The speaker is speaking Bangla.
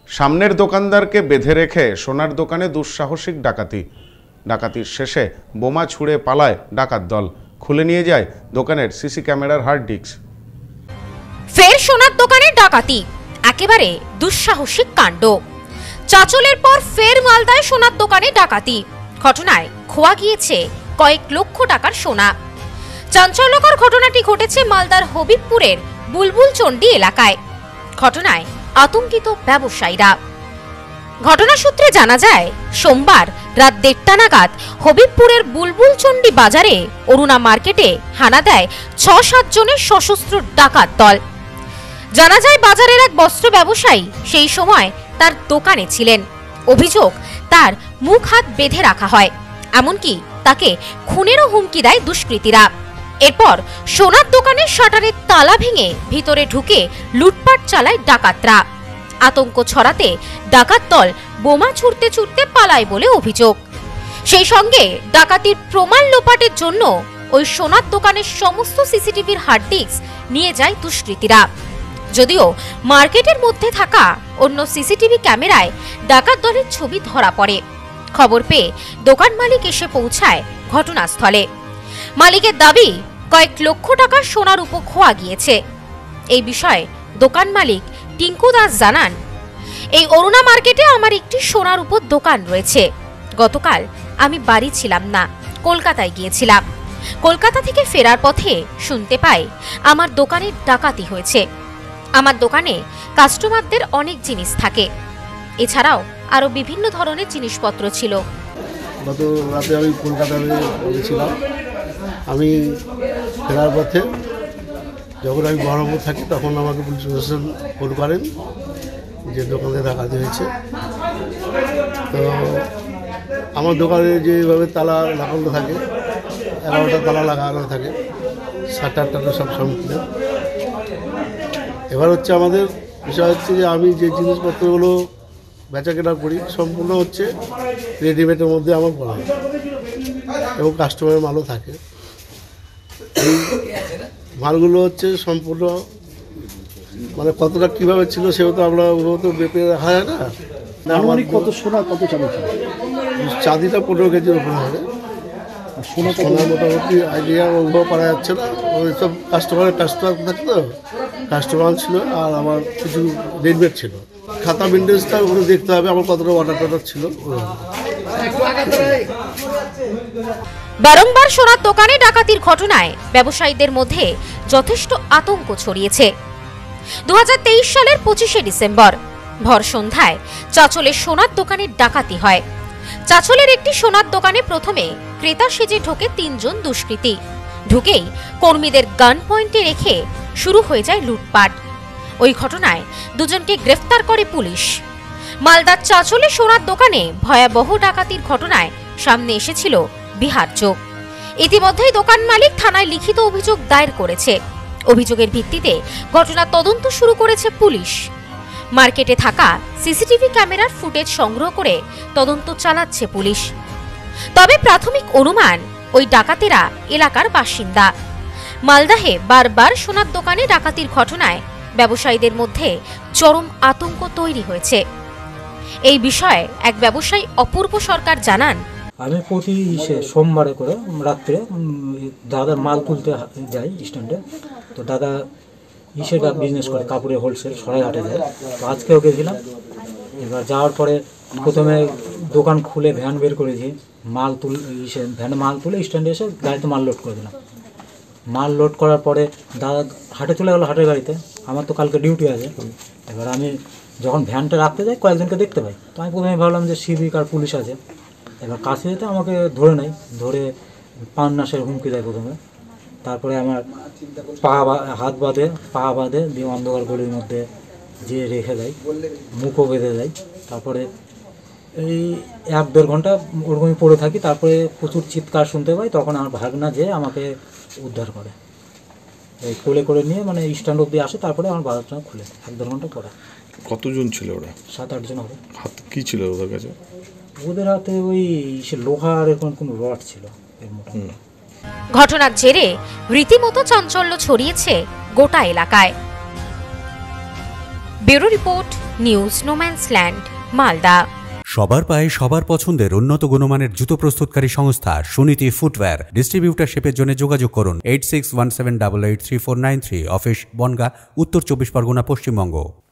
সামনের দোকানদারকে বেঁধে রেখে সোনার দোকানে দুঃসাহসিক ডাকাতি। ডাকাতির শেষে বোমা ছুঁড়ে পালায় ডাকাত দল। খুলে নিয়ে যায় দোকানের সিসি ক্যামেরার হার্ড ডিস্ক। ফের সোনার দোকানে ডাকাতি, একেবারে দুঃসাহসিক কাণ্ড। চাঁচলের পর ফের মালদায় সোনার দোকানে ডাকাতি। ঘটনায় খোয়া গিয়েছে কয়েক লক্ষ টাকার সোনা। চাঞ্চল্যকর ঘটনাটি ঘটেছে মালদার হবিবপুরের বুলবুল চণ্ডী এলাকায়। ঘটনায় আতঙ্কিত ব্যবসায়ীরা। ঘটনা সূত্রে জানা যায়, সোমবার রাত 1:30 নাগাদ হবিবপুরের বুলবুল চণ্ডী বাজারে অরুণা মার্কেটে হানা দেয় 6-7 জনের সশস্ত্র ডাকাত দল। জানা যায়, বাজারের এক বস্ত্র ব্যবসায়ী সেই সময় তার দোকানে ছিলেন। অভিযোগ, তার মুখ হাত বেঁধে রাখা হয়, এমনকি তাকে খুনেরও হুমকি দেয় দুষ্কৃতীরা। এরপর সোনার দোকানের শাটারের তালা ভেঙে ভিতরে ঢুকে লুটপাট চালায় ডাকাতরা। আতঙ্ক ছড়াতে ডাকাত দল বোমা ছুড়তে ছুড়তে পালায় বলে অভিযোগ। সেই সঙ্গে ডাকাতির প্রমাণ লোপাটের জন্য ওই সোনার দোকানের সমস্ত সিসিটিভির হার্ড ডিস্ক নিয়ে যায় দুষ্কৃতীরা। যদিও মার্কেটের মধ্যে থাকা অন্য সিসিটিভি ক্যামেরায় ডাকাত দলের ছবি ধরা পড়ে। খবর পেয়ে দোকান মালিক এসে পৌঁছায় ঘটনাস্থলে। মালিকের দাবি, কয়েক লক্ষ টাকার সোনার উপর খোয়া গিয়েছে। এই বিষয়ে দোকান মালিক টিঙ্কু দাস জানান, এই অরুণা মার্কেটে আমার একটি সোনার উপর দোকান রয়েছে। গতকাল আমি বাড়ি ছিলাম না, কলকাতায় গিয়েছিলাম। কলকাতা থেকে ফেরার পথে শুনতে পাই আমার দোকানে ডাকাতি হয়েছে। আমার দোকানে কাস্টমারদের অনেক জিনিস থাকে, এছাড়াও আরো বিভিন্ন ধরনের জিনিসপত্র ছিল। গত রাতে আমি কলকাতায় গিয়েছিলাম। আমি ফেরার পথে যখন আমি বহরমপুর থাকি, তখন আমাকে পুলিশ প্রশাসন ফোন করেন যে দোকানে ডাকাতি হয়েছে। তো আমার দোকানে যেভাবে তালা লাগানো থাকে, 11টা তালা লাগানো থাকে, 7-8টা সব সম্পূর্ণ। এবার হচ্ছে আমাদের বিষয় হচ্ছে যে আমি যে জিনিসপত্রগুলো বেচা কেনা করি সম্পূর্ণ হচ্ছে রেডিমেডের মধ্যে আমার করা হয় এবং কাস্টমারের মালও থাকে। এই মালগুলো হচ্ছে সম্পূর্ণ মানে কতটা কীভাবে ছিল সেহেতু আমরা ওগুলো তো বেপে রাখা যায় না। আমার কত সোনা, কত চাঁদি ছিল? চাঁদিটা 15 কেজির উপরে হবে। সোনা মোটামুটি আইডিয়া ওগুলো পারা যাচ্ছে না। ওই সব কাস্টমার থাকে তো, কাস্টমার ছিল আর আমার কিছু রেডিমেড ছিল। খাতা মেনটেন্সটা ওগুলো দেখতে হবে আমার কতটা অর্ডার ছিল। বারংবার সোনার দোকানে ডাকাতির ঘটনায় ব্যবসায়ীদের মধ্যে যথেষ্ট আতঙ্ক ছড়িয়েছে। 2023 সালের 25শে ডিসেম্বর ভর সন্ধ্যায় চাঁচলের সোনার দোকানে ডাকাতি হয়। চাঁচলের একটি সোনার দোকানে প্রথমে ক্রেতা সেজে ঢোকে 3 জন দুষ্কৃতী। ঢুকেই কর্মীদের গান পয়েন্টে রেখে শুরু হয়ে যায় লুটপাট। ওই ঘটনায় 2 জনকে গ্রেফতার করে পুলিশ। মালদার চাঁচলে সোনার দোকানে ভয়াবহ ডাকাতির ঘটনায় সামনে এসেছিল বিহার চোখ। ইতিমধ্যেই দোকান মালিক থানায় লিখিত অভিযোগ দায়ের করেছে। অভিযোগের ভিত্তিতে ঘটনা তদন্ত শুরু করেছে পুলিশ। মার্কেটে থাকা সিসিটিভি ক্যামেরার ফুটেজ সংগ্রহ করে তদন্ত চালাচ্ছে পুলিশ। তবে প্রাথমিক অনুমান, ওই ডাকাতেরা এলাকার বাসিন্দা। মালদাহে বারবার সোনার দোকানে ডাকাতির ঘটনায় ব্যবসায়ীদের মধ্যে চরম আতঙ্ক তৈরি হয়েছে। এই বিষয়ে এক ব্যবসায়ী অপূর্ব সরকার জানান, আমি প্রতি সোমবারে করে রাত্রে দাদার মাল তুলতে যাই স্ট্যান্ডে। তো দাদা ইসেটা বিজনেস করে, কাপড়ের হোলসেল, সরাইঘাটে যায়। তো আজকেও গেছিলাম। এবার যাওয়ার পরে প্রথমে দোকান খুলে ভ্যান বের করেছি, মাল ভ্যানে মাল তুলে স্ট্যান্ডে এসে গাড়িতে মাল লোড করে দিলাম। মাল লোড করার পরে দাদা হাটে চলে গেলো, হাটের গাড়িতে। আমার তো কালকে ডিউটি আছে। এবার আমি যখন ভ্যানটা রাখতে যাই কয়েকজনকে দেখতে পাই। তো আমি প্রথমে ভাবলাম যে সিভিক আর পুলিশ আছে। এবার কাছে যেতে আমাকে ধরে নেয়, ধরে পান্নাসের হুমকি দেয় প্রথমে। তারপরে আমার হাত বাঁধে দিয়ে অন্ধকার গলির মধ্যে যে রেখে দেয়, মুখও বেঁধে দেয়। তারপরে এই 1-1.5 ঘন্টা ওরকমই পড়ে থাকি। তারপরে প্রচুর চিৎকার শুনতে পাই, তখন আমার ভাগনা যে আমাকে উদ্ধার করে, এই কোলে করে নিয়ে মানে স্ট্যান্ড অব্দি আসে। তারপরে আমার বাজারটা খুলে 1-1.5 ঘন্টা পরে। কতজন ছিল ওরা? 7-8 জন হবে। হাত কি ছিল ওদের কাছে? ওদের হাতে ওই লোহার এরকম কোনো রড ছিল এর মতো। ঘটনার জেরে রীতিমতো চাঞ্চল্য ছড়িয়েছে গোটা এলাকায়। Bureau report, news no man's land, Malda. সবার পায়ে সবার পছন্দের উন্নত গুণমানের জুতো প্রস্তুতকারী সংস্থা সুনীতি ফুটওয়্যার। ডিস্ট্রিবিউটারশিপের জন্য যোগাযোগ করুন 8617883493, অফিস বনগাঁ, উত্তর 24 পরগনা, পশ্চিমবঙ্গ।